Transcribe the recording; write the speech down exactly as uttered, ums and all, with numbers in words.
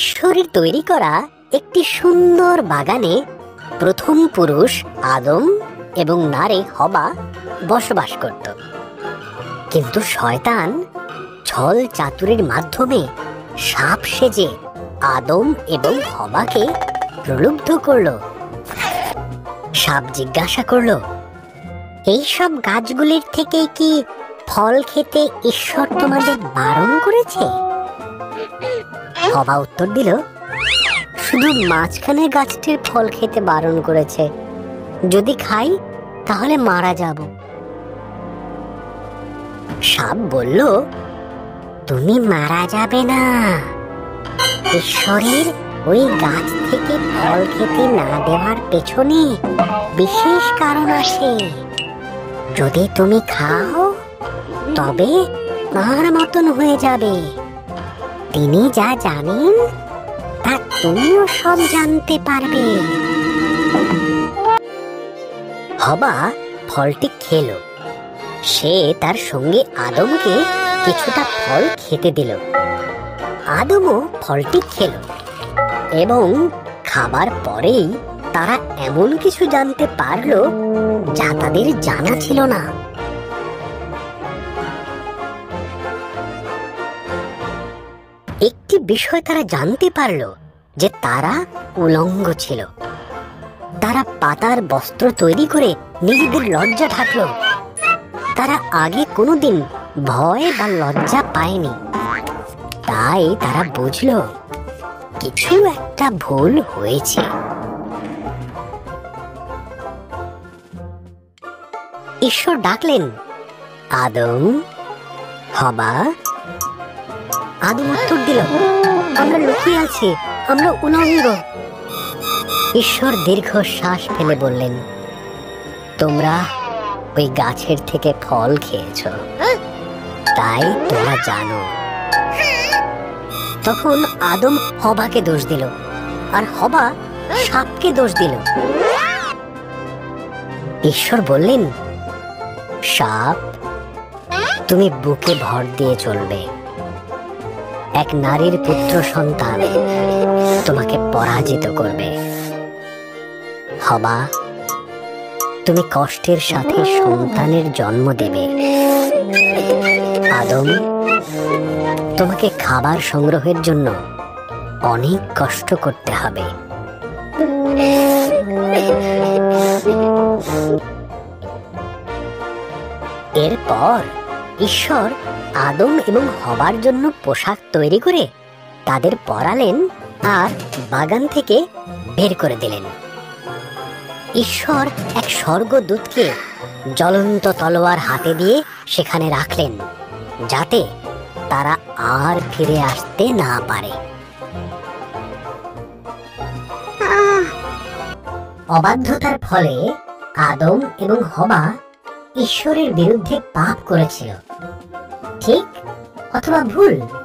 ঈশ্বরের তৈরি করা একটি সুন্দর বাগানে প্রথম পুরুষ আদম এবং নারী হবা বসবাস করত। কিন্তু শয়তান ছল চাতুরির মাধ্যমে সাপ সেজে আদম এবং হবাকে প্রলুব্ধ করল। সাপ জিজ্ঞাসা করল, এইসব গাছগুলির থেকে কি ফল খেতে ঈশ্বর তোমাদের বারণ করেছে? হবা উত্তর দিল, শুধু মাঝখানের গাছটির ফল খেতে বারণ করেছে, যদি খাই তাহলে মারা যাব। সাপ বলল, তুমি মারা যাবে না। ঈশ্বরের ওই গাছ থেকে ফল খেতে না দেওয়ার পেছনে বিশেষ কারণ আছে। যদি তুমি খাও তবে তার মতন হয়ে যাবে। তিনি যা জানেন তা তুমিও সব জানতে পারবে। হবা ফলটি খেলো। সে তার সঙ্গে আদমকে কিছুটা ফল খেতে দিল। আদমও ফলটি খেলো এবং খাবার পরেই তারা এমন কিছু জানতে পারল যা তাদের জানা ছিল না। একটি বিষয় তারা জানতে পারল যে তারা উলঙ্গ ছিল। তারা পাতার বস্ত্র তৈরি করে নিজেদের লজ্জা ঢাকলো। তারা আগে কোনোদিন ভয় বা লজ্জা পায়নি। তাই তারা বুঝলো কিছু একটা ভুল হয়েছে। ঈশ্বর ডাকলেন, আদম, হবা। আদম উত্তর দিল, আমরা লুকিয়ে আছি, আমরা উলঙ্গ। ঈশ্বর দীর্ঘশ্বাস ফেলে বললেন, তোমরা ওই গাছের থেকে ফল খেয়েছ, তাই তোমরা জানো। তখন আদম হবাকে দোষ দিল আর হবা সাপকে দোষ দিল। ঈশ্বর বললেন, সাপ, তুমি বুকে ভর দিয়ে চলবে। এক নারীর পুত্র সন্তান তোমাকে পরাজিত করবে। হবা, তুমি কষ্টের সাথে সন্তানের জন্ম দেবে। আদম, তোমাকে খাবার সংগ্রহের জন্য অনেক কষ্ট করতে হবে। এরপর ঈশ্বর আদম এবং হবার জন্য পোশাক তৈরি করে তাদের পরালেন আর বাগান থেকে বের করে দিলেন। ঈশ্বর এক স্বর্গদূতকে জ্বলন্ত তলোয়ার হাতে দিয়ে সেখানে রাখলেন, যাতে তারা আর ফিরে আসতে না পারে। অবাধ্যতার ফলে আদম এবং হবা ঈশ্বরের বিরুদ্ধে পাপ করেছিল। ঠিক অথবা ভুল,